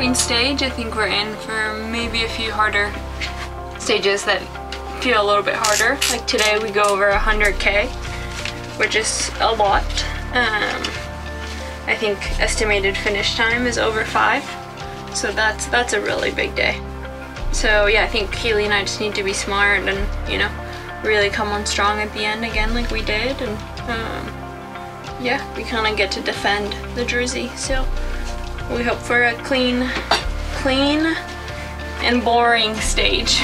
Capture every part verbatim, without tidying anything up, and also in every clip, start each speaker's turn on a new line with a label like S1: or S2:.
S1: main stage. I think we're in for maybe a few harder stages that feel a little bit harder. Like today we go over one hundred K, which is a lot. Um, I think estimated finish time is over five, so that's that's a really big day. So yeah, I think Keely and I just need to be smart and, you know, really come on strong at the end again like we did, and um, yeah, we kind of get to defend the jersey. So we hope for a clean, clean and boring stage.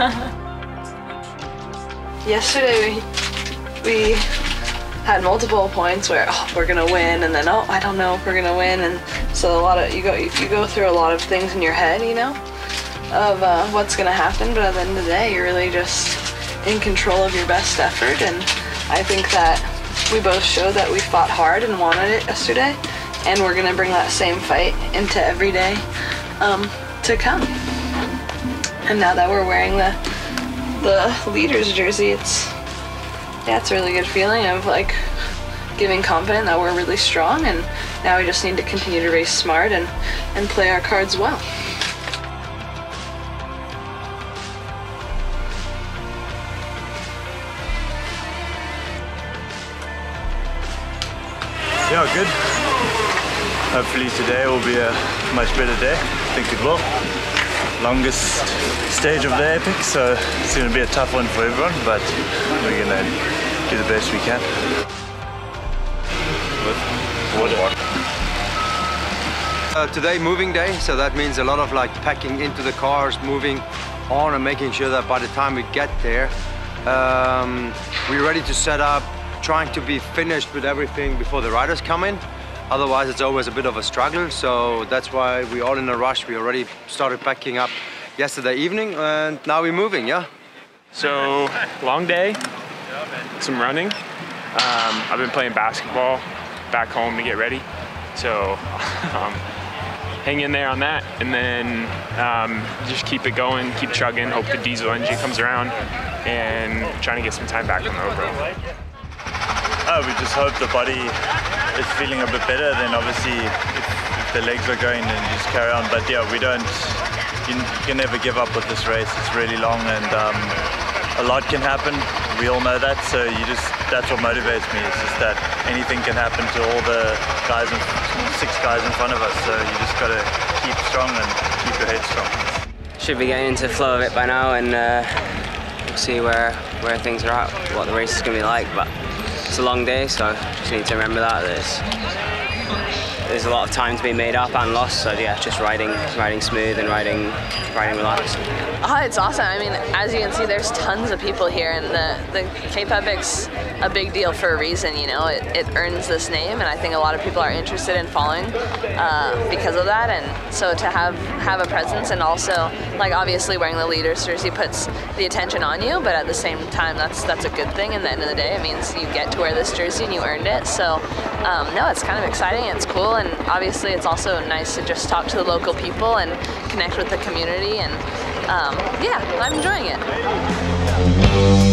S2: Yesterday we, we had multiple points where, oh, we're gonna win, and then, oh, I don't know if we're gonna win, and so a lot of you go you go through a lot of things in your head, you know, of uh, what's gonna happen. But at the end of the day, you're really just in control of your best effort, and I think that we both showed that we fought hard and wanted it yesterday, and we're gonna bring that same fight into every day um, to come. And now that we're wearing the the leader's jersey, it's yeah, it's a really good feeling of like giving confident that we're really strong, and now we just need to continue to race smart and and play our cards well.
S3: Yeah, good. Hopefully today will be a much better day. I think it will. Longest stage of the epic, so it's going to be a tough one for everyone, but we're going to do the best we can.
S4: Uh, today moving day, so that means a lot of like packing into the cars, moving on and making sure that by the time we get there, um, we're ready to set up, trying to be finished with everything before the riders come in. Otherwise it's always a bit of a struggle, so that's why we're all in a rush. We already started packing up yesterday evening, and now we're moving, yeah?
S5: So, long day, some running. Um, I've been playing basketball back home to get ready, so um, hang in there on that, and then um, just keep it going, keep chugging, hope the diesel engine comes around, and trying to get some time back on the road.
S3: Oh, we just hope the body is feeling a bit better. Then obviously, if, if the legs are going, then you just carry on. But yeah, we don't. You can never give up with this race. It's really long, and um, a lot can happen. We all know that. So you just that's what motivates me. It's just that anything can happen to all the guys, in, six guys in front of us. So you just got to keep strong and keep your head strong.
S6: Should be getting into the flow of it by now, and uh, we'll see where where things are at, what the race is going to be like. But it's a long day, so just need to remember that there's, there's a lot of time to be made up and lost. So yeah, just riding, riding smooth and riding, riding relaxed.
S2: Oh, it's awesome. I mean, as you can see, there's tons of people here, and the the Cape Epic's a big deal for a reason. You know, it, it earns this name, and I think a lot of people are interested in following uh, because of that. And so to have have a presence, and also like obviously wearing the leader's jersey puts the attention on you, but at the same time, that's that's a good thing. And at the end of the day, it means you get to wear this jersey and you earned it. So um, no, it's kind of exciting. It's cool, and obviously it's also nice to just talk to the local people and connect with the community. And um, yeah, I'm enjoying it.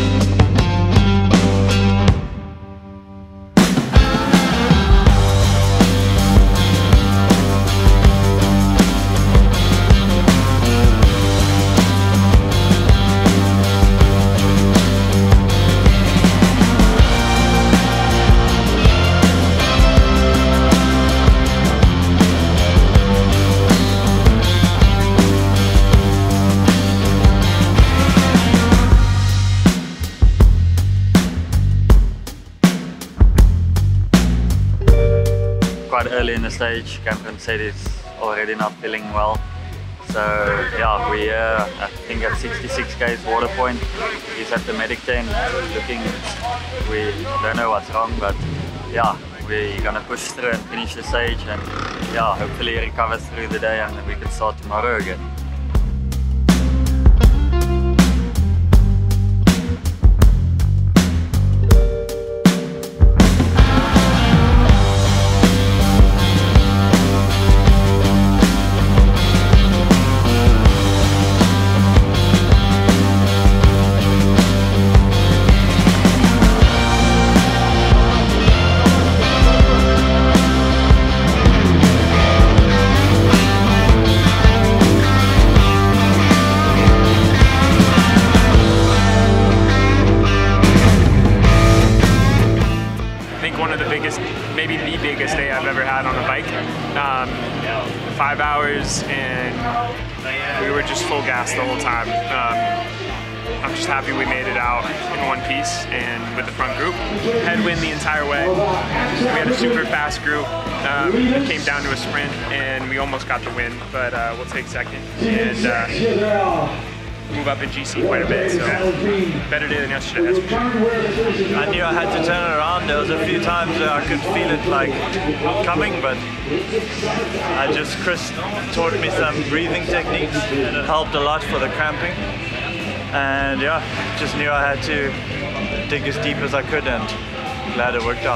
S3: Quite early in the stage, Gantouw said he's already not feeling well. So yeah, we uh, I think at sixty-six K's water point, he's at the medic tent looking. We don't know what's wrong, but yeah, we're gonna push through and finish the stage, and yeah, hopefully he recovers through the day and we can start tomorrow again.
S5: hours, and we were just full gas the whole time. Um, I'm just happy we made it out in one piece and with the front group. Headwind the entire way. We had a super fast group. Um, it came down to a sprint and we almost got the win, but uh, we'll take second and uh, move up in G C quite a bit. So better day than yesterday, that's for sure.
S3: I knew I had to turn it around. There was a few times where I could feel it like coming, but I just, Chris taught me some breathing techniques and it helped a lot for the cramping. And yeah, just knew I had to dig as deep as I could, and glad it worked out.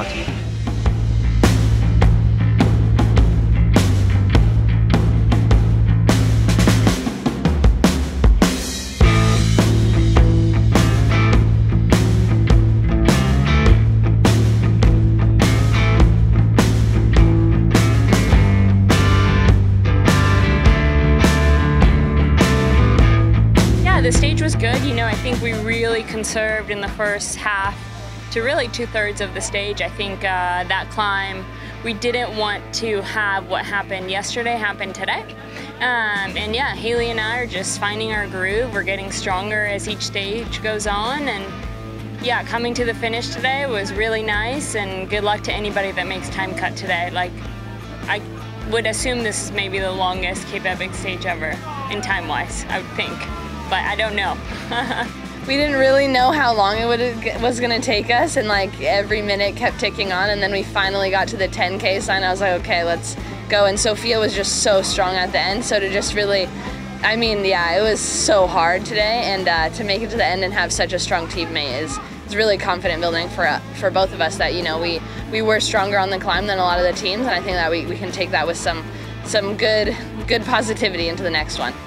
S1: The stage was good. You know, I think we really conserved in the first half to really two-thirds of the stage. I think uh, that climb, we didn't want to have what happened yesterday happen today. Um, and yeah, Haley and I are just finding our groove. We're getting stronger as each stage goes on. And yeah, coming to the finish today was really nice, and good luck to anybody that makes time cut today. Like, I would assume this is maybe the longest Cape Epic stage ever in time-wise, I would think. But I don't know.
S2: We didn't really know how long it would was gonna take us, and like every minute kept ticking on, and then we finally got to the ten K sign. I was like, okay, let's go. And Sophia was just so strong at the end, so to just really, I mean, yeah, it was so hard today, and uh, to make it to the end and have such a strong teammate is is really confident building for uh, for both of us. That, you know, we we were stronger on the climb than a lot of the teams, and I think that we we can take that with some some good good positivity into the next one.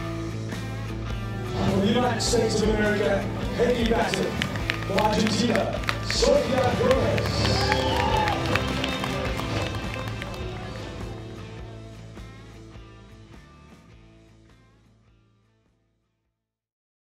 S7: From the United States of America, Haley Bassett. From Argentina, Sophia.